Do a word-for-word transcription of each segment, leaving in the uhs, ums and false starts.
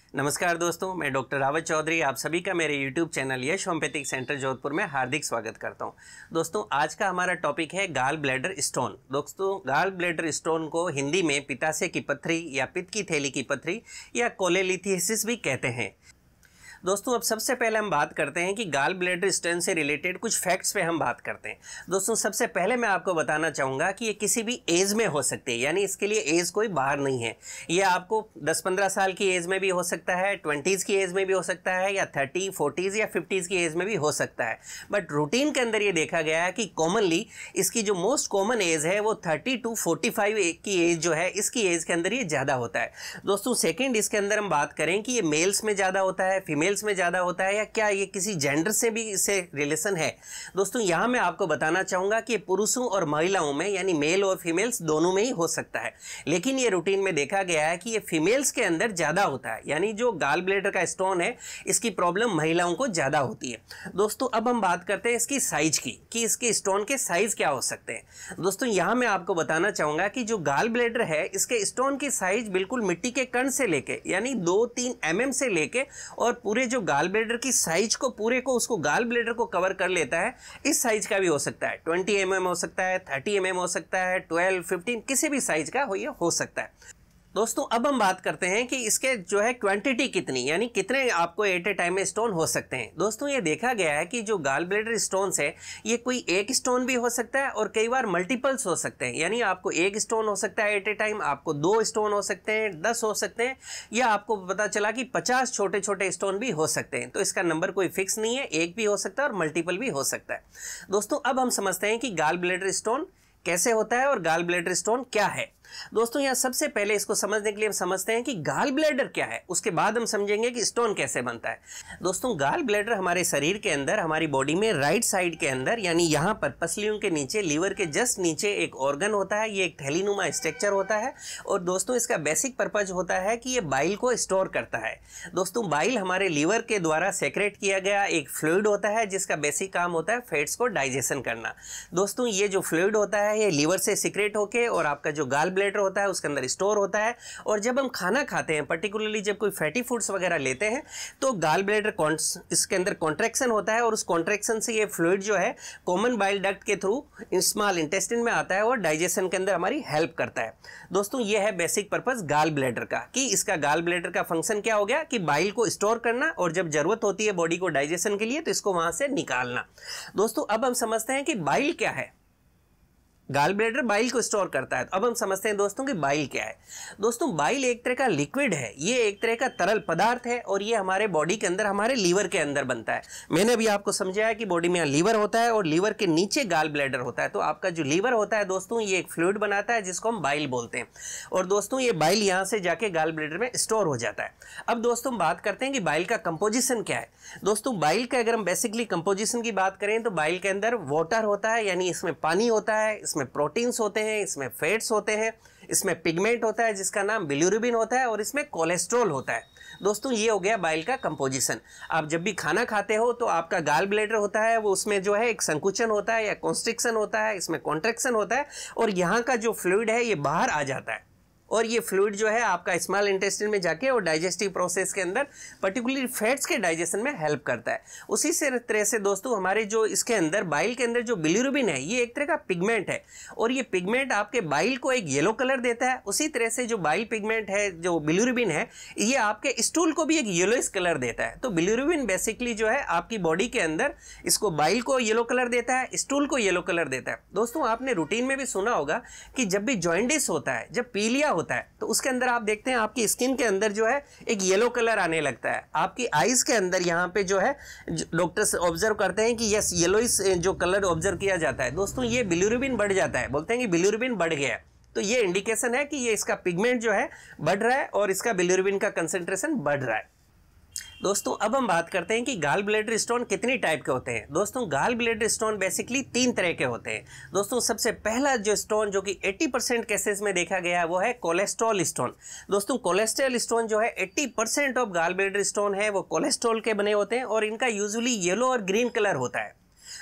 नमस्कार दोस्तों, मैं डॉक्टर रावत चौधरी आप सभी का मेरे YouTube channel Yash homeopathic centre Jodhpur में हार्दिक स्वागत करता हूं। दोस्तों, आज का हमारा टॉपिक है गाल ब्लैडर स्टोन। दोस्तों, गाल ब्लैडर स्टोन को हिंदी में पित्ताशय की पथरी या पित्त की थैली की पथरी या कोलेलिथियासिस भी कहते हैं। दोस्तों, अब सबसे पहले हम बात करते हैं कि गाल ब्लैडर स्टोन से रिलेटेड कुछ फैक्ट्स पे हम बात करते हैं। दोस्तों, सबसे पहले मैं आपको बताना चाहूँगा कि ये किसी भी एज में हो सकती है, यानी इसके लिए एज कोई बाहर नहीं है। ये आपको दस पंद्रह साल की एज में भी हो सकता है, ट्वेंटीज़ की एज में भी हो सकता है, या थर्टी फोर्टीज़ या फिफ्टीज़ की एज में भी हो सकता है। बट रूटीन के अंदर ये देखा गया है कि कॉमनली इसकी जो मोस्ट कॉमन एज है वो थर्टी टू फोर्टी फाइव की एज जो है, इसकी एज के अंदर ये ज़्यादा होता है। दोस्तों, सेकेंड इसके अंदर हम बात करें कि ये मेल्स में ज़्यादा होता है, फीमेल में ज्यादा होता है, या क्या ये किसी जेंडर से भी इससे रिलेशन है। दोस्तों, यहां मैं आपको बताना चाहूंगा कि पुरुषों और महिलाओं में, यानी मेल और फीमेल्स दोनों में ही हो सकता है, लेकिन ये रूटीन में देखा गया है कि ये फीमेल्स के अंदर ज्यादा होता है, यानी जो गाल ब्लैडर का स्टोन है इसकी प्रॉब्लम महिलाओं को ज्यादा होती है। दोस्तों, अब हम बात करते हैं इसकी साइज की कि इसके स्टोन के साइज क्या हो सकते हैं। दोस्तों, यहां मैं आपको बताना चाहूंगा कि जो गाल ब्लैडर है इसके स्टोन की साइज बिल्कुल मिट्टी के कण से लेके, यानी दो तीन एम एम से लेके और पूरे जो गाल ब्लैडर की साइज को पूरे को उसको गाल ब्लैडर को कवर कर लेता है, इस साइज का भी हो सकता है। ट्वेंटी एम एम हो सकता है, थर्टी एम एम हो सकता है, ट्वेल्व फिफ्टीन किसी भी साइज का हो ये हो सकता है। दोस्तों, अब हम बात करते हैं कि इसके जो है क्वांटिटी कितनी, यानी कितने आपको एट ए टाइम में स्टोन हो सकते हैं। दोस्तों, ये देखा गया है कि जो गाल ब्लैडर स्टोन्स है ये कोई एक स्टोन भी हो सकता है और कई बार मल्टीपल्स हो सकते हैं, यानी आपको एक स्टोन हो सकता है एट ए टाइम, आपको दो स्टोन हो सकते हैं, दस हो सकते हैं, या आपको पता चला कि पचास छोटे छोटे स्टोन भी हो सकते हैं। तो इसका नंबर कोई फिक्स नहीं है, एक भी हो सकता है और मल्टीपल भी हो सकता है। दोस्तों, अब हम समझते हैं कि गाल ब्लैडर स्टोन कैसे होता है और गाल ब्लैडर स्टोन क्या है। दोस्तों, यहां सबसे पहले इसको समझने के लिए हम समझते हैं कि गाल ब्लैडर क्या है, उसके बाद हम समझेंगे कि स्टोन कैसे बनता है। दोस्तों, गाल ब्लैडर हमारे शरीर के अंदर, हमारी बॉडी में राइट साइड के अंदर, यानी यहां पर पसलियों के नीचे, लीवर के जस्ट नीचे एक ऑर्गन होता है। ये एक थैलीनुमा स्ट्रक्चर होता है और दोस्तों इसका बेसिक पर्पज होता है कि ये बाइल को स्टोर करता है। दोस्तों, बाइल हमारे लीवर के द्वारा सेक्रेट किया गया एक फ्लूइड होता है जिसका बेसिक काम होता है फैट्स को डाइजेशन करना। दोस्तों, ये जो फ्लूइड होता है ये लीवर से सीक्रेट होके और आपका जो गाल ब्लैडर होता है उसके अंदर स्टोर होता है। और जब हम खाना खाते हैं, पर्टिकुलरली जब कोई फैटी फूड्स वगैरह लेते हैं, तो गाल ब्लैडर इसके अंदर कॉन्ट्रैक्शन होता है और उस कॉन्ट्रैक्शन से ये फ्लूइड जो है कॉमन बाइल डक्ट के थ्रू स्मॉल इंटेस्टाइन में आता है और डाइजेशन के अंदर हमारी हेल्प करता है। दोस्तों, ये है बेसिक पर्पस गाल ब्लैडर का, कि इसका गाल ब्लैडर का फंक्शन क्या हो गया कि बाइल को स्टोर करना और जब जरूरत होती है बॉडी को डाइजेशन के लिए तो इसको वहां से निकालना। दोस्तों, अब हम समझते हैं कि बाइल क्या है। गाल ब्लैडर बाइल को स्टोर करता है। अब हम समझते हैं दोस्तों कि बाइल क्या है। दोस्तों, बाइल एक तरह का लिक्विड है, ये एक तरह का तरल पदार्थ है और ये हमारे बॉडी के अंदर, हमारे लीवर के अंदर बनता है। मैंने अभी आपको समझाया कि बॉडी में लीवर होता है और लीवर के नीचे गाल ब्लैडर होता है। तो आपका जो लीवर होता है दोस्तों, ये एक फ्लूइड बनाता है जिसको हम बाइल बोलते हैं और दोस्तों ये बाइल यहाँ से जाके गाल ब्लैडर में स्टोर हो जाता है। अब दोस्तों, बात करते हैं कि बाइल का कंपोजिशन क्या है। दोस्तों, बाइल का अगर हम बेसिकली कंपोजिशन की बात करें तो बाइल के अंदर वाटर होता है, यानी इसमें पानी होता है, इसमें प्रोटीन्स होते हैं, इसमें फैट्स होते हैं, इसमें पिगमेंट होता है जिसका नाम बिलिरुबिन होता है और इसमें कोलेस्ट्रॉल होता है। दोस्तों, ये हो गया बाइल का कंपोजिशन। आप जब भी खाना खाते हो तो आपका गाल ब्लैडर होता है, वो उसमें जो है एक संकुचन होता है या कॉन्स्ट्रिक्शन होता है, इसमें कॉन्ट्रैक्शन होता है और यहाँ का जो फ्लूइड है ये बाहर आ जाता है और ये फ्लूइड जो है आपका स्मॉल इंटेस्टाइन में जाके और डाइजेस्टिव प्रोसेस के अंदर पर्टिकुलरली फैट्स के डाइजेशन में हेल्प करता है। उसी से तरह से दोस्तों, हमारे जो इसके अंदर बाइल के अंदर जो बिलिरुबिन है ये एक तरह का पिगमेंट है और ये पिगमेंट आपके बाइल को एक येलो कलर देता है। उसी तरह से जो बाइल पिगमेंट है, जो बिलिरुबिन है, ये आपके स्टूल को भी एक येलोइश कलर देता है। तो बिलिरुबिन बेसिकली जो है आपकी बॉडी के अंदर इसको बाइल को येलो कलर देता है, स्टूल को येलो कलर देता है। दोस्तों, आपने रूटीन में भी सुना होगा कि जब भी जॉइंडिस होता है, जब पीलिया होता है, तो उसके अंदर आप देखते हैं आपकी स्किन के अंदर जो है एक येलो कलर आने लगता है। आपकी आईज के अंदर यहाँ पे जो है डॉक्टर्स ऑब्जर्व करते हैं कि यस येलोइश जो कलर ऑब्जर्व किया जाता है, दोस्तों ये बिलिरुबिन बढ़ जाता है, बोलते हैं कि बिलिरुबिन बढ़ गया है। तो ये इंडिकेशन है कि ये इसका पिगमेंट जो है बढ़ रहा है और इसका बिलिरुबिन का कंसेंट्रेशन बढ़ रहा है। दोस्तों, अब हम बात करते हैं कि गाल ब्लैडर स्टोन कितनी टाइप के होते हैं। दोस्तों, गाल ब्लैडर स्टोन बेसिकली तीन तरह के होते हैं। दोस्तों, सबसे पहला जो स्टोन जो कि अस्सी परसेंट केसेस में देखा गया है वो है कोलेस्ट्रॉल स्टोन। दोस्तों, कोलेस्ट्रॉल स्टोन जो है अस्सी percent of gall bladder stone है वो कोलेस्ट्रॉल के बने होते हैं और इनका यूजुअली येलो और ग्रीन कलर होता है।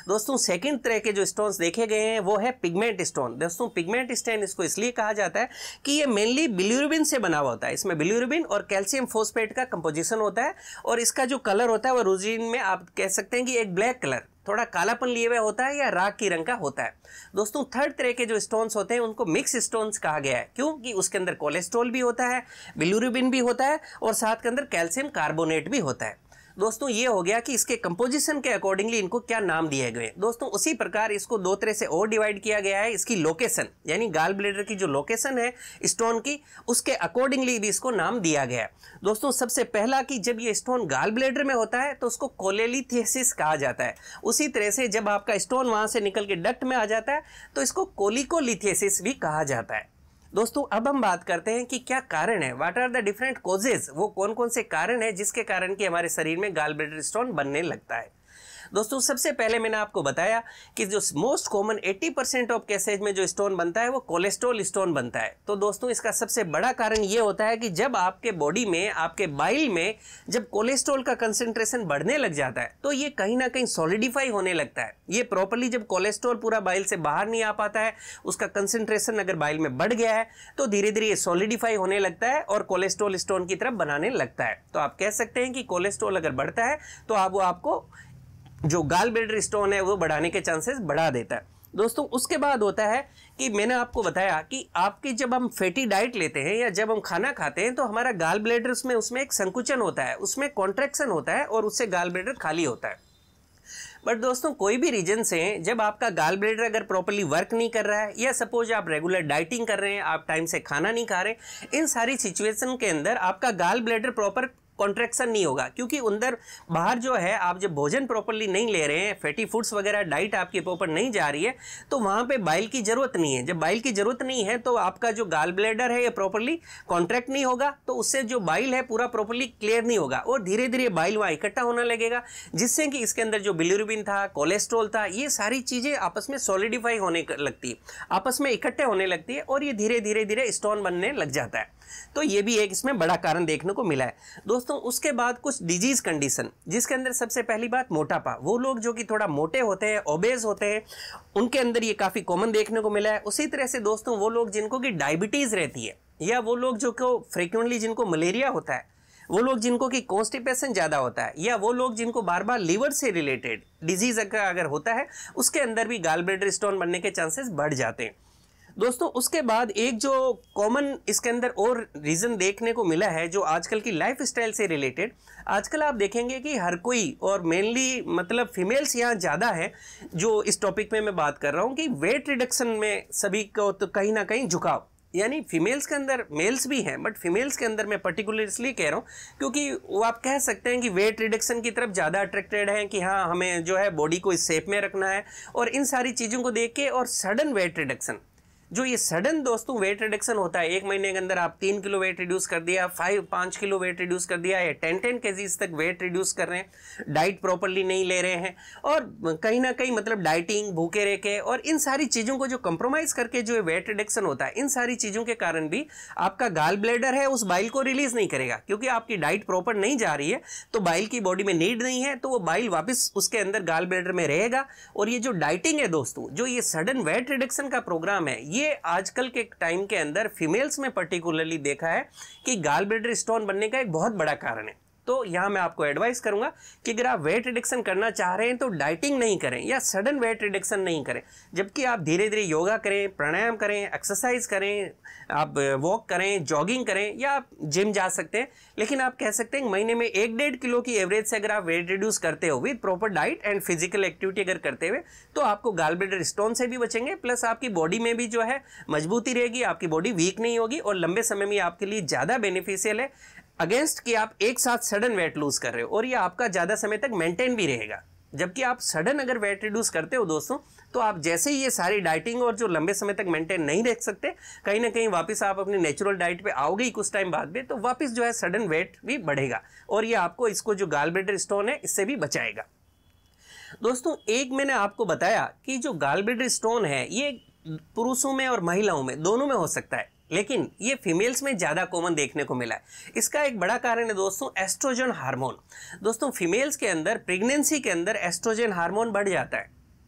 दोस्तों सेकंड तरह के जो स्टोन्स देखे गए हैं वो है पिगमेंट स्टोन। दोस्तों पिगमेंट स्टोन इसको इसलिए कहा जाता है कि ये मेनली बिलिरुबिन से बना हुआ होता है। इसमें बिलिरुबिन और कैल्शियम फोस्फेट का कंपोजिशन होता है और इसका जो कलर होता है वो रूजीन में आप कह सकते हैं कि एक ब्लैक कलर, थोड़ा कालापन लिए हुए होता है या राख की रंग का होता है। दोस्तों थर्ड तरह के जो स्टोन्स होते हैं उनको मिक्स स्टोन्स कहा गया है, क्योंकि उसके अंदर कोलेस्ट्रॉल भी होता है, बिलिरुबिन भी होता है और साथ के अंदर कैल्शियम कार्बोनेट भी होता है। दोस्तों ये हो गया कि इसके कंपोजिशन के अकॉर्डिंगली इनको क्या नाम दिए गए। दोस्तों उसी प्रकार इसको दो तरह से और डिवाइड किया गया है। इसकी लोकेशन यानी गाल ब्लैडर की जो लोकेशन है स्टोन की, उसके अकॉर्डिंगली भी इसको नाम दिया गया है। दोस्तों सबसे पहला कि जब ये स्टोन गाल ब्लैडर में होता है तो उसको कोलेलिथेसिस कहा जाता है। उसी तरह से जब आपका स्टोन वहां से निकल के डक्ट में आ जाता है तो इसको कोलिकोलिथेसिस भी कहा जाता है। दोस्तों अब हम बात करते हैं कि क्या कारण है, what are the different causes, वो कौन कौन से कारण है जिसके कारण कि हमारे शरीर में गाल ब्लैडर स्टोन बनने लगता है। दोस्तों सबसे पहले मैंने आपको बताया कि जो मोस्ट कॉमन अस्सी परसेंट ऑफ केसेज में जो स्टोन बनता है वो कोलेस्ट्रॉल स्टोन बनता है। तो दोस्तों इसका सबसे बड़ा कारण ये होता है कि जब आपके बॉडी में, आपके बाइल में जब कोलेस्ट्रॉल का कंसंट्रेशन बढ़ने लग जाता है तो ये कहीं ना कहीं सॉलिडिफाई होने लगता है। ये प्रॉपर्ली जब कोलेस्ट्रॉल पूरा बाइल से बाहर नहीं आ पाता है, उसका कंसंट्रेशन अगर बाइल में बढ़ गया है तो धीरे धीरे ये सॉलिडिफाई होने लगता है और कोलेस्ट्रॉल स्टोन की तरफ बनाने लगता है। तो आप कह सकते हैं कि कोलेस्ट्रॉल अगर बढ़ता है तो आप वो आपको जो गाल ब्लैडर स्टोन है वो बढ़ाने के चांसेस बढ़ा देता है। दोस्तों उसके बाद होता है कि मैंने आपको बताया कि आपकी जब हम फैटी डाइट लेते हैं या जब हम खाना खाते हैं तो हमारा गाल ब्लैडर उसमें उसमें एक संकुचन होता है, उसमें कॉन्ट्रैक्शन होता है और उससे गाल ब्लैडर खाली होता है। बट दोस्तों कोई भी रीजन से जब आपका गाल ब्लैडर अगर प्रॉपर्ली वर्क नहीं कर रहा है या सपोज आप रेगुलर डाइटिंग कर रहे हैं, आप टाइम से खाना नहीं खा रहे, इन सारी सिचुएशन के अंदर आपका गाल ब्लैडर प्रॉपर कॉन्ट्रैक्शन नहीं होगा, क्योंकि अंदर बाहर जो है आप जब भोजन प्रॉपर्ली नहीं ले रहे हैं, फैटी फूड्स वगैरह डाइट आपके प्रॉपर नहीं जा रही है तो वहाँ पे बाइल की जरूरत नहीं है। जब बाइल की जरूरत नहीं है तो आपका जो गाल ब्लैडर है ये प्रॉपर्ली कॉन्ट्रैक्ट नहीं होगा, तो उससे जो बाइल है पूरा प्रॉपर्ली क्लियर नहीं होगा और धीरे धीरे बाइल वहाँ इकट्ठा होने लगेगा, जिससे कि इसके अंदर जो बिलिरुबिन था, कोलेस्ट्रॉल था, ये सारी चीज़ें आपस में सॉलिडिफाई होने लगती है, आपस में इकट्ठे होने लगती है और ये धीरे धीरे धीरे स्टोन बनने लग जाता है। तो ये भी एक इसमें बड़ा कारण देखने को मिला है। दोस्तों उसके बाद कुछ डिजीज कंडीशन, जिसके अंदर सबसे पहली बात मोटापा। वो लोग जो कि थोड़ा मोटे होते हैं, ओबेज होते हैं, उनके अंदर ये काफ़ी कॉमन देखने को मिला है। उसी तरह से दोस्तों वो लोग जिनको कि डायबिटीज़ रहती है, या वो लोग जो को फ्रिक्वेंटली जिनको मलेरिया होता है, वो लोग जिनको कि कॉन्स्टिपेशन ज़्यादा होता है, या वो लोग जिनको बार बार लीवर से रिलेटेड डिजीज़ अगर होता है, उसके अंदर भी गाल ब्लैडर स्टोन बनने के चांसेस बढ़ जाते हैं। दोस्तों उसके बाद एक जो कॉमन इसके अंदर और रीज़न देखने को मिला है जो आजकल की लाइफस्टाइल से रिलेटेड, आजकल आप देखेंगे कि हर कोई और मेनली मतलब फीमेल्स यहाँ ज़्यादा है जो इस टॉपिक में मैं बात कर रहा हूँ कि वेट रिडक्शन में सभी को तो कहीं ना कहीं झुकाव, यानी फीमेल्स के अंदर, मेल्स भी हैं बट फीमेल्स के अंदर मैं पर्टिकुलर इसलिए कह रहा हूँ क्योंकि वो आप कह सकते हैं कि वेट रिडक्शन की तरफ ज़्यादा अट्रैक्टेड हैं कि हाँ हमें जो है बॉडी को इस शेप में रखना है, और इन सारी चीज़ों को देख के और सडन वेट रिडक्शन, जो ये सडन दोस्तों वेट रिडक्शन होता है, एक महीने के अंदर आप तीन किलो वेट रिड्यूस कर दिया, फाइव पाँच किलो वेट रिड्यूस कर दिया, या टेन टेन केजीज तक वेट रिड्यूस कर रहे हैं, डाइट प्रॉपर्ली नहीं ले रहे हैं और कहीं ना कहीं मतलब डाइटिंग, भूखे रह के और इन सारी चीज़ों को जो कंप्रोमाइज़ करके जो वेट रिडक्शन होता है, इन सारी चीज़ों के कारण भी आपका गाल ब्लैडर है उस बाइल को रिलीज नहीं करेगा, क्योंकि आपकी डाइट प्रॉपर नहीं जा रही है तो बाइल की बॉडी में नीड नहीं है, तो वो बाइल वापस उसके अंदर गाल ब्लैडर में रहेगा। और ये जो डाइटिंग है दोस्तों, जो ये सडन वेट रिडक्शन का प्रोग्राम है, ये आजकल के टाइम के अंदर फीमेल्स में पर्टिकुलरली देखा है कि गाल ब्लैडर स्टोन बनने का एक बहुत बड़ा कारण है। तो यहाँ मैं आपको एडवाइस करूंगा कि अगर आप वेट रिडक्शन करना चाह रहे हैं तो डाइटिंग नहीं करें या सडन वेट रिडक्शन नहीं करें, जबकि आप धीरे धीरे योगा करें, प्राणायाम करें, एक्सरसाइज करें, आप वॉक करें, जॉगिंग करें, या आप जिम जा सकते हैं। लेकिन आप कह सकते हैं महीने में एक डेढ़ किलो की एवरेज से अगर आप वेट रिड्यूस करते हो with proper diet and physical activity अगर करते हुए, तो आपको गाल ब्लैडर स्टोन से भी बचेंगे, प्लस आपकी बॉडी में भी जो है मजबूती रहेगी, आपकी बॉडी वीक नहीं होगी और लंबे समय में आपके लिए ज़्यादा बेनिफिशियल है अगेंस्ट कि आप एक साथ सडन वेट लूज कर रहे हो, और ये आपका ज़्यादा समय तक मेंटेन भी रहेगा। जबकि आप सडन अगर वेट रिड्यूस करते हो दोस्तों, तो आप जैसे ही ये सारी डाइटिंग और जो लंबे समय तक मेंटेन नहीं रख सकते, कहीं ना कहीं वापस आप अपनी नेचुरल डाइट पे आओगे ही कुछ टाइम बाद में, तो वापस जो है सडन वेट भी बढ़ेगा और ये आपको इसको जो गाल ब्लैडर स्टोन है इससे भी बचाएगा। दोस्तों एक मैंने आपको बताया कि जो गाल ब्लैडर स्टोन है ये पुरुषों में और महिलाओं में दोनों में हो सकता है, लेकिन ये फीमेल्स में ज़्यादा कॉमन देखने को मिला है। इसका एक बड़ा कारण है दोस्तों एस्ट्रोजन हार्मोन। दोस्तों फीमेल्स के अंदर प्रेगनेंसी के अंदर एस्ट्रोजन हार्मोन बढ़ जाता है,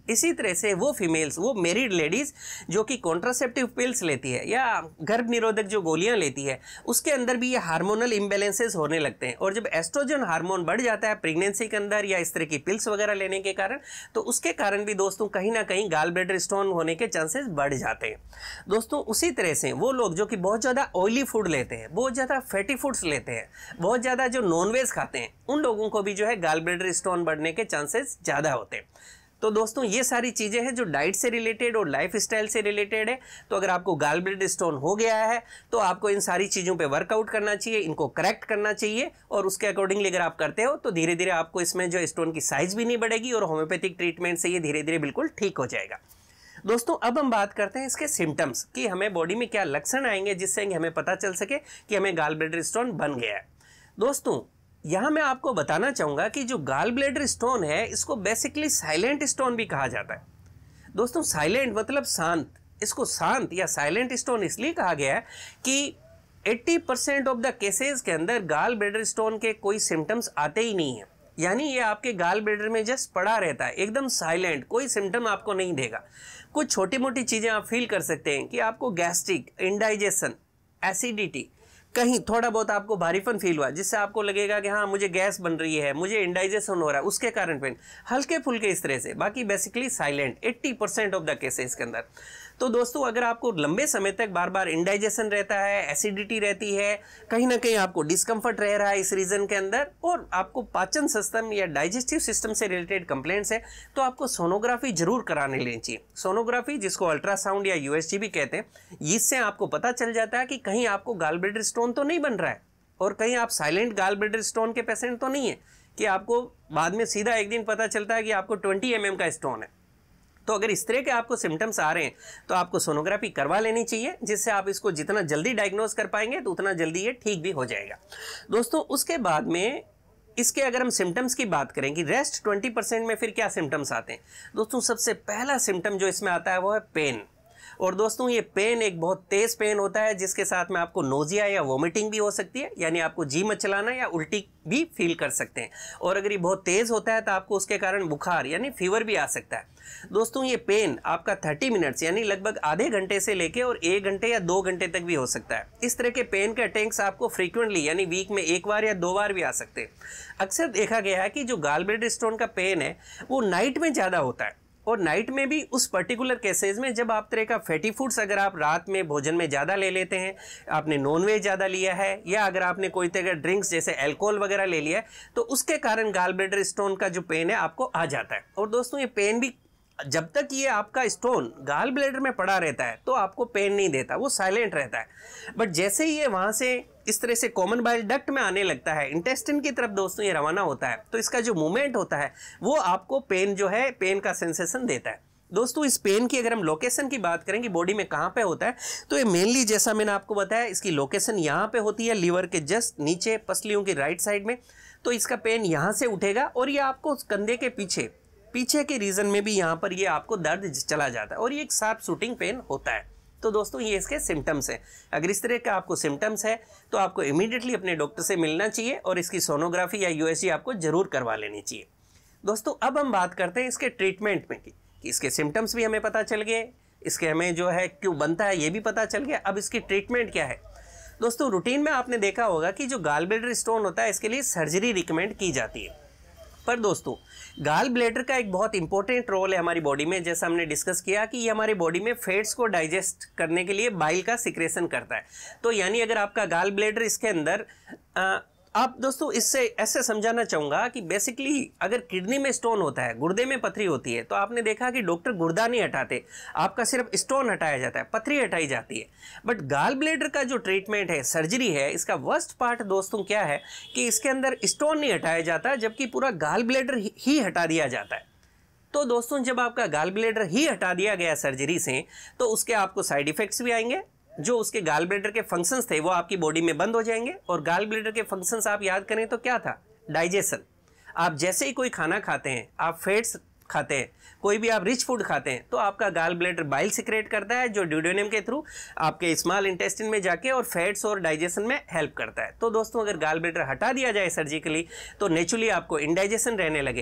इसी तरह से वो फीमेल्स, वो मैरिड लेडीज़ जो कि कॉन्ट्रासेप्टिव पिल्स लेती है या गर्भ निरोधक जो गोलियां लेती है, उसके अंदर भी ये हार्मोनल इम्बैलेंसेस होने लगते हैं। और जब एस्ट्रोजन हार्मोन बढ़ जाता है प्रेगनेंसी के अंदर या इस तरह की पिल्स वगैरह लेने के कारण, तो उसके कारण भी दोस्तों कहीं ना कहीं गॉल ब्लैडर स्टोन होने के चांसेस बढ़ जाते हैं। दोस्तों उसी तरह से वो लोग जो कि बहुत ज़्यादा ऑयली फूड लेते हैं, बहुत ज़्यादा फैटी फूड्स लेते हैं, बहुत ज़्यादा जो नॉनवेज खाते हैं, उन लोगों को भी जो है गॉल ब्लैडर स्टोन बढ़ने के चांसेस ज़्यादा होते हैं। तो दोस्तों ये सारी चीज़ें हैं जो डाइट से रिलेटेड और लाइफ स्टाइल से रिलेटेड है। तो अगर आपको गॉल ब्लैडर स्टोन हो गया है तो आपको इन सारी चीज़ों पे वर्कआउट करना चाहिए, इनको करेक्ट करना चाहिए, और उसके अकॉर्डिंगली अगर आप करते हो तो धीरे धीरे आपको इसमें जो स्टोन की साइज़ भी नहीं बढ़ेगी और होम्योपैथिक ट्रीटमेंट से ये धीरे धीरे बिल्कुल ठीक हो जाएगा। दोस्तों अब हम बात करते हैं इसके सिम्टम्स कि हमें बॉडी में क्या लक्षण आएंगे जिससे हमें पता चल सके कि हमें गॉल ब्लैडर स्टोन बन गया है। दोस्तों यहाँ मैं आपको बताना चाहूँगा कि जो गॉल ब्लैडर स्टोन है इसको बेसिकली साइलेंट स्टोन भी कहा जाता है। दोस्तों साइलेंट मतलब शांत, इसको शांत या साइलेंट स्टोन इसलिए कहा गया है कि अस्सी परसेंट ऑफ द केसेस के अंदर गॉल ब्लैडर स्टोन के कोई सिम्टम्स आते ही नहीं है, यानी ये आपके गॉल ब्लैडर में जस्ट पड़ा रहता है, एकदम साइलेंट, कोई सिम्टम आपको नहीं देगा। कुछ छोटी मोटी चीज़ें आप फील कर सकते हैं कि आपको गैस्ट्रिक, इंडाइजेशन, एसिडिटी, कहीं थोड़ा बहुत आपको भारीपन फील हुआ जिससे आपको लगेगा कि हाँ मुझे गैस बन रही है, मुझे इंडाइजेशन हो रहा है, उसके कारण पेन, हल्के फुल्के इस तरह से, बाकी बेसिकली साइलेंट अस्सी परसेंट ऑफ द केसेस के अंदर। तो दोस्तों अगर आपको लंबे समय तक बार बार इंडाइजेशन रहता है, एसिडिटी रहती है, कहीं ना कहीं आपको डिस्कम्फर्ट रह रहा है इस रीजन के अंदर, और आपको पाचन सिस्टम या डाइजेस्टिव सिस्टम से रिलेटेड कंप्लेंट्स है, तो आपको सोनोग्राफी जरूर कराने लेनी चाहिए। सोनोग्राफी जिसको अल्ट्रासाउंड या यूएसजी भी कहते हैं, इससे आपको पता चल जाता है कि कहीं आपको गॉल ब्लैडर स्टोन तो नहीं बन रहा है और कहीं आप साइलेंट गॉल ब्लैडर स्टोन के पेशेंट तो नहीं है कि आपको बाद में सीधा एक दिन पता चलता है कि आपको ट्वेंटी एम एम का स्टोन है। तो अगर इस तरह के आपको सिम्टम्स आ रहे हैं तो आपको सोनोग्राफी करवा लेनी चाहिए, जिससे आप इसको जितना जल्दी डायग्नोज कर पाएंगे तो उतना जल्दी ये ठीक भी हो जाएगा। दोस्तों उसके बाद में इसके अगर हम सिम्टम्स की बात करें कि रेस्ट ट्वेंटी परसेंट में फिर क्या सिम्टम्स आते हैं, दोस्तों सबसे पहला सिम्टम जो इसमें आता है वो है पेन। और दोस्तों ये पेन एक बहुत तेज़ पेन होता है जिसके साथ में आपको नोजिया या वोमिटिंग भी हो सकती है, यानी आपको जी मचलाना या उल्टी भी फील कर सकते हैं। और अगर ये बहुत तेज़ होता है तो आपको उसके कारण बुखार यानी फीवर भी आ सकता है। दोस्तों ये पेन आपका तीस मिनट्स यानी लगभग आधे घंटे से लेके और एक घंटे या दो घंटे तक भी हो सकता है। इस तरह के पेन के अटैक्स आपको फ्रीक्वेंटली यानी वीक में एक बार या दो बार भी आ सकते हैं। अक्सर देखा गया है कि जो गॉल ब्लैडर स्टोन का पेन है वो नाइट में ज़्यादा होता है, और नाइट में भी उस पर्टिकुलर केसेस में जब आप तरह का फैटी फूड्स अगर आप रात में भोजन में ज़्यादा ले लेते हैं, आपने नॉनवेज ज़्यादा लिया है, या अगर आपने कोई तरह का ड्रिंक्स जैसे अल्कोहल वगैरह ले लिया है, तो उसके कारण गॉल ब्लैडर स्टोन का जो पेन है आपको आ जाता है। और दोस्तों ये पेन भी जब तक ये आपका स्टोन गॉल ब्लैडर में पड़ा रहता है तो आपको पेन नहीं देता, वो साइलेंट रहता है। बट जैसे ही ये वहाँ से इस तरह से कॉमन बाइल डक्ट में आने लगता है, इंटेस्टिन की तरफ दोस्तों ये रवाना होता है, तो इसका जो मूवमेंट होता है वो आपको पेन जो है पेन का सेंसेशन देता है। दोस्तों इस पेन की अगर हम लोकेशन की बात करें कि बॉडी में कहाँ पे होता है, तो ये मेनली जैसा मैंने आपको बताया इसकी लोकेशन यहाँ पे होती है, लीवर के जस्ट नीचे पसलियों की राइट साइड में। तो इसका पेन यहाँ से उठेगा और ये आपको कंधे के पीछे पीछे के रीजन में भी यहाँ पर ये आपको दर्द चला जाता है और ये एक शार्प शूटिंग पेन होता है। तो दोस्तों ये इसके सिम्टम्स हैं। अगर इस तरह का आपको सिम्टम्स है तो आपको इमीडिएटली अपने डॉक्टर से मिलना चाहिए और इसकी सोनोग्राफी या यूएसजी आपको जरूर करवा लेनी चाहिए। दोस्तों अब हम बात करते हैं इसके ट्रीटमेंट में की कि इसके सिम्टम्स भी हमें पता चल गए, इसके हमें जो है क्यों बनता है ये भी पता चल गया। अब इसकी ट्रीटमेंट क्या है। दोस्तों रूटीन में आपने देखा होगा कि जो गॉल ब्लैडर स्टोन होता है इसके लिए सर्जरी रिकमेंड की जाती है, पर दोस्तों गॉल ब्लैडर का एक बहुत इंपॉर्टेंट रोल है हमारी बॉडी में। जैसा हमने डिस्कस किया कि ये हमारी बॉडी में फैट्स को डाइजेस्ट करने के लिए बाइल का सिक्रेशन करता है। तो यानी अगर आपका गॉल ब्लैडर इसके अंदर आ, आप दोस्तों इससे ऐसे समझाना चाहूँगा कि बेसिकली अगर किडनी में स्टोन होता है, गुर्दे में पथरी होती है, तो आपने देखा कि डॉक्टर गुर्दा नहीं हटाते, आपका सिर्फ स्टोन हटाया जाता है, पथरी हटाई जाती है। बट गॉल ब्लैडर का जो ट्रीटमेंट है, सर्जरी है, इसका वर्स्ट पार्ट दोस्तों क्या है कि इसके अंदर स्टोन नहीं हटाया जाता जबकि पूरा गॉल ब्लैडर ही हटा दिया जाता है। तो दोस्तों जब आपका गॉल ब्लैडर ही हटा दिया गया सर्जरी से तो उसके आपको साइड इफेक्ट्स भी आएंगे। जो उसके गॉल ब्लैडर के फंक्शंस थे वो आपकी बॉडी में बंद हो जाएंगे। और गॉल ब्लैडर के फंक्शंस आप याद करें तो क्या था, डाइजेशन। आप जैसे ही कोई खाना खाते हैं, आप फैट्स खाते हैं, कोई भी आप रिच फूड खाते हैं, तो आपका गॉल ब्लैडर बाइल सिक्रेट करता है जो ड्यूडेनियम के थ्रू आपके स्मॉल इंटेस्टिन में जाके और फैट्स और डाइजेशन में हेल्प करता है। तो दोस्तों अगर गॉल ब्लैडर हटा दिया जाए सर्जिकली तो नेचुरली आपको इंडाइजेशन रहने लगेगा,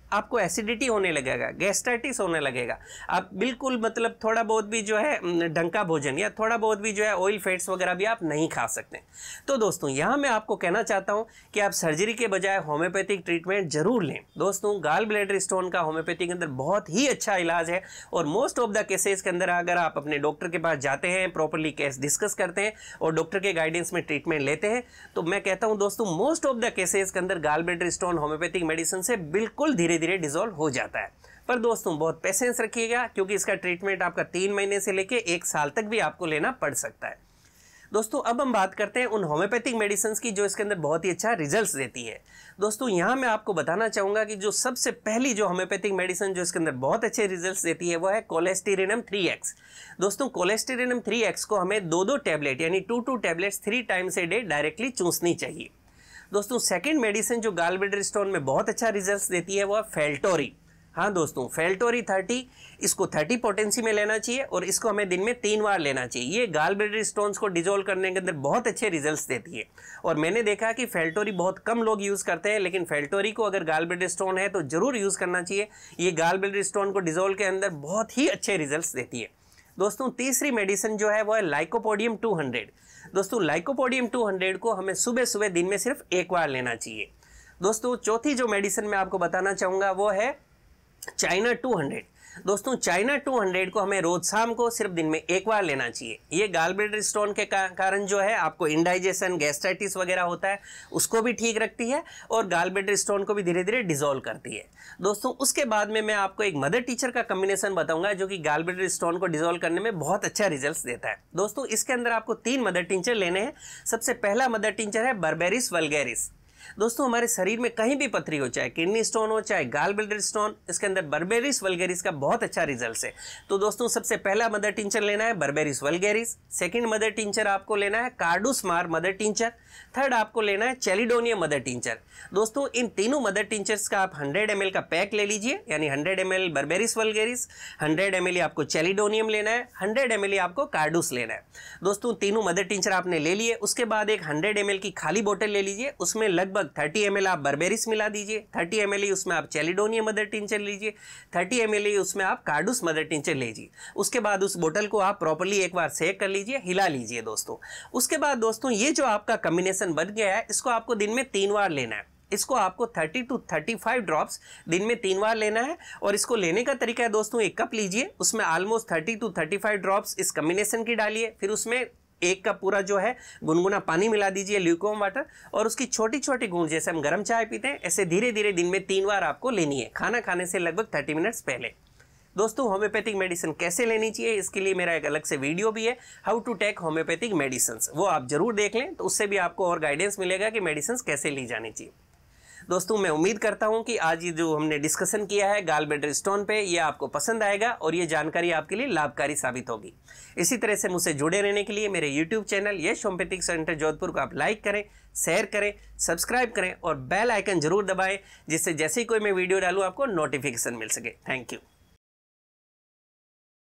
आपको एसिडिटी होने लगेगा, गैस्ट्राइटिस होने लगेगा, आप बिल्कुल मतलब थोड़ा बहुत भी जो है ढंग का भोजन या थोड़ा बहुत भी जो है ऑयल फैट्स वगैरह भी आप नहीं खा सकते। तो दोस्तों यहाँ मैं आपको कहना चाहता हूँ कि आप सर्जरी के बजाय होम्योपैथिक ट्रीटमेंट जरूर लें। दोस्तों गाल ब्लैडर स्टोन का होम्योपैथी के अंदर बहुत ही अच्छा इलाज है और मोस्ट ऑफ द केसेस के अंदर अगर आप अपने डॉक्टर के पास जाते हैं, प्रॉपरली केस डिस्कस करते हैं और डॉक्टर के गाइडेंस में ट्रीटमेंट लेते हैं, तो मैं कहता हूं दोस्तों मोस्ट ऑफ द केसेस के अंदर गाल ब्लैडर स्टोन होम्योपैथिक मेडिसिन से बिल्कुल धीरे धीरे डिसॉल्व हो जाता है। पर दोस्तों बहुत पेशेंस रखिएगा क्योंकि इसका ट्रीटमेंट आपका तीन महीने से लेके एक साल तक भी आपको लेना पड़ सकता है। दोस्तों अब हम बात करते हैं उन होम्योपैथिक मेडिसिन की जो इसके अंदर बहुत ही अच्छा रिजल्ट्स देती है। दोस्तों यहाँ मैं आपको बताना चाहूँगा कि जो सबसे पहली जो होम्योपैथिक मेडिसिन जो इसके अंदर बहुत अच्छे रिजल्ट्स देती है वो है कोलेस्टेरिनम थ्री एक्स। दोस्तों कोलेस्टेरिनम थ्री एक्स को हमें दो दो टैबलेट यानी two two tablets three times a day directly चूसनी चाहिए। दोस्तों सेकेंड मेडिसिन जो गाल ब्लैडर स्टोन में बहुत अच्छा रिजल्ट देती है वो है फेल्टोरी। हाँ दोस्तों फेल्टोरी थर्टी, इसको थर्टी पोटेंसी में लेना चाहिए और इसको हमें दिन में तीन बार लेना चाहिए। ये गाल ब्लैडर स्टोन्स को डिजोल्व करने के अंदर बहुत अच्छे रिजल्ट्स देती है और मैंने देखा कि फेल्टोरी बहुत कम लोग यूज़ करते हैं, लेकिन फेल्टोरी को अगर गाल ब्लैडर स्टोन है तो जरूर यूज़ करना चाहिए। ये गाल ब्लैडर स्टोन को डिजोल्व के अंदर बहुत ही अच्छे रिजल्ट्स देती है। दोस्तों तीसरी मेडिसिन जो है वो है लाइकोपोडियम टू हंड्रेड। दोस्तों लाइकोपोडियम टू हंड्रेड को हमें सुबह सुबह दिन में सिर्फ एक बार लेना चाहिए। दोस्तों चौथी जो मेडिसिन मैं आपको बताना चाहूँगा वो है चाइना टू हंड्रेड। दोस्तों चाइना टू हंड्रेड को हमें रोज शाम को सिर्फ दिन में एक बार लेना चाहिए। ये गाल ब्लैडर स्टोन के कारण जो है आपको इंडाइजेशन, गैस्ट्राइटिस वगैरह होता है उसको भी ठीक रखती है और गाल ब्लैडर स्टोन को भी धीरे धीरे डिसॉल्व करती है। दोस्तों उसके बाद में मैं आपको एक मदर टीचर का कॉम्बिनेशन बताऊंगा जो कि गाल ब्लैडर स्टोन को डिसॉल्व करने में बहुत अच्छा रिजल्ट देता है। दोस्तों इसके अंदर आपको तीन मदर टिंचर लेने हैं। सबसे पहला मदर टिंचर है बर्बेरिस वल्गैरिस। दोस्तों हमारे शरीर में कहीं भी पथरी हो, चाहे किडनी स्टोन हो चाहे गाल ब्लैडर स्टोन, इसके अंदर बर्बेरिस वल्गैरिस का बहुत अच्छा रिजल्ट है। तो दोस्तों सबसे पहला मदर टिंचर लेना है Berberis vulgaris. Second mother tincture आपको लेना है कार्डूस मार मदर टिंचर। थर्ड आपको लेना है चेलिडोनियम मदर टिंचर। दोस्तों इन तीनों मदर टिंचर्स का आप हंड्रेड एम एल का पैक ले लीजिए, यानी hundred M L Berberis vulgaris, hundred M L आपको चेलिडोनियम लेना है, हंड्रेड एम एल आपको कार्डूस लेना है। दोस्तों तीनों मदर टिंचर आपने ले लिए। उसके बाद एक हंड्रेड एम एल की खाली बोतल ले लीजिए, उसमें लगभग थर्टी एम एल आप बर्बेरिस मिला दीजिए, थर्टी एम एल उसमें आप चेलिडोनियम मदर टिंचर लीजिए, थर्टी एम एल उसमें आप कार्डूस मदर टिंचर लीजिए। उसके बाद उस बोतल को आप प्रॉपर्ली एक बार सेक कर लीजिए, हिला लीजिए दोस्तों। उसके बाद दोस्तों ये जो आपका कॉम्बिनेशन बन गया है इसको आपको दिन में तीन बार लेना है। इसको आपको thirty to thirty five drops दिन में तीन बार लेना है और इसको लेने का तरीका है दोस्तों, एक कप लीजिए, उसमें almost thirty to thirty five drops इस कॉम्बिनेशन की डालिए, फिर उसमें एक कप पूरा जो है गुनगुना पानी मिला दीजिए, ल्यूकवार्म वाटर, और उसकी छोटी छोटी बूंद जैसे हम गर्म चाय पीते हैं ऐसे धीरे धीरे दिन में तीन बार आपको लेनी है, खाना खाने से लगभग थर्टी मिनट्स पहले। दोस्तों होम्योपैथिक मेडिसिन कैसे लेनी चाहिए इसके लिए मेरा एक अलग से वीडियो भी है, how to take homeopathic medicine, वो आप जरूर देख लें, तो उससे भी आपको और गाइडेंस मिलेगा कि मेडिसिन कैसे ली जानी चाहिए। दोस्तों मैं उम्मीद करता हूं कि आज ये जो हमने डिस्कशन किया है गाल ब्लैडर स्टोन पे, ये आपको पसंद आएगा और ये जानकारी आपके लिए लाभकारी साबित होगी। इसी तरह से मुझसे जुड़े रहने के लिए मेरे YouTube channel Yash homeopathic centre Jodhpur को आप लाइक करें, शेयर करें, सब्सक्राइब करें और बेल आइकन जरूर दबाएं, जिससे जैसे ही कोई मैं वीडियो डालूं आपको नोटिफिकेशन मिल सके। Thank you.